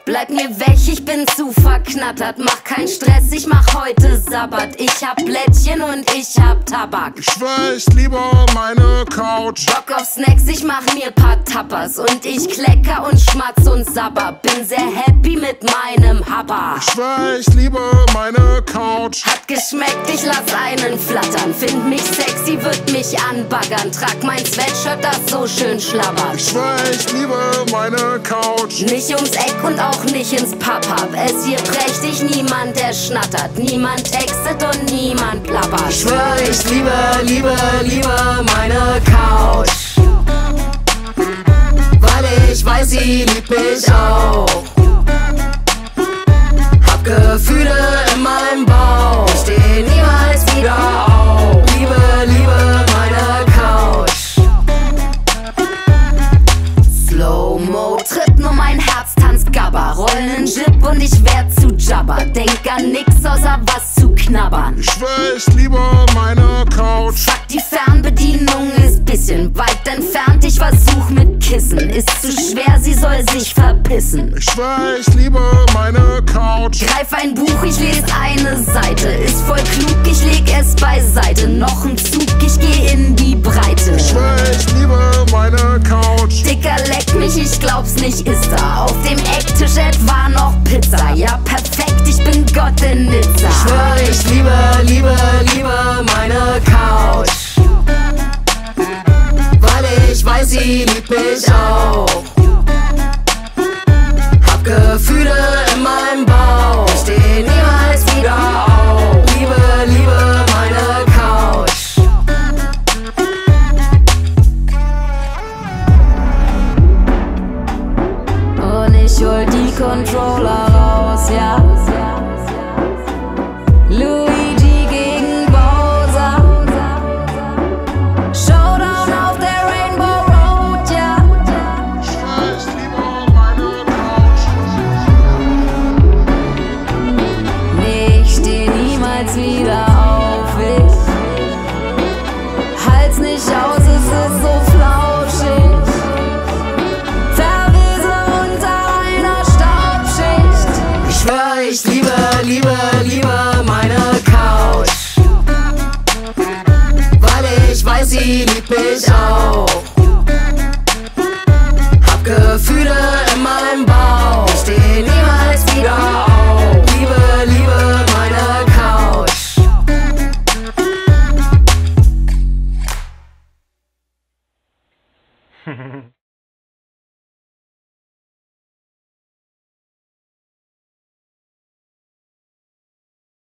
Bleib mir weg, ich bin zu verknattert. Mach keinen Stress, ich mach heute Sabbat. Ich hab Blättchen und ich hab Tabak. Ich schwör, ich liebe meine Couch. Bock auf Snacks, ich mach mir paar Tapas. Und ich klecker und schmatz und sabber. Bin sehr happy mit meinem Happer. Ich schwör, ich liebe meine Couch. Hat geschmeckt, ich lass einen flattern. Find mich sexy, würd mich anbaggern. Trag mein Sweatshirt, das so schön schlabbert. Ich schwör, ich liebe meine Couch. Nicht ums Eck und auch nicht ins Pub-Hub. Es hier prächtig, niemand der schnattert. Niemand textet und niemand plappert. Ich schwör, ich liebe meine Couch. Weil ich weiß, sie liebt mich auch. Hab Gefühle in meinem Bauch. Ich steh niemals wieder auf. Liebe meine Couch. Slow-Mo, tritt nur mein Herz, tanzt Gabba. Rollen in Jib und ich werd zu Jabba. Denk an nix außer was zu knabbern. Ich schwör, ich liebe meine Couch. Fuck, die Fernbedienung ist bisschen weit entfernt. Ich versuch mit Kissen, ist zu schwer, sie soll sich verpissen. Ich schwör, ich liebe meine Couch. Greif ein Buch, ich lese eine Seite. Ist voll klug, ich leg es beiseite. Noch ein Zug, ich geh in die Breite. Ich schwör, ich liebe meine Couch. Dicker, leck mich, ich glaub's nicht, ist da. Auf dem Ecktisch etwa noch Pizza. Ja, perfekt, ich bin Gott in Nizza. Ich schwör, ich liebe meine Couch. Weil ich weiß, sie liebt mich auch. Hab Gefühle in meinem Bauch. Ich steh niemals wieder auf. Liebe meine Couch. Und ich hol die Controller raus, ja. Luigi gegen Bowser. Showdown auf der Rainbow Road, ja. Ich schwör, ich liebe meine Couch. Nee, ich steh niemals wieder auf, ich halt's nicht aus, es ist so flauschig. Verwese unter einer Staubschicht. Ich schwör, ich liebe meine Couch. Weil ich weiß, sie liebt mich auch. Hab Gefühle in meinem Bauch. Ich steh niemals wieder auf. Liebe meine Couch.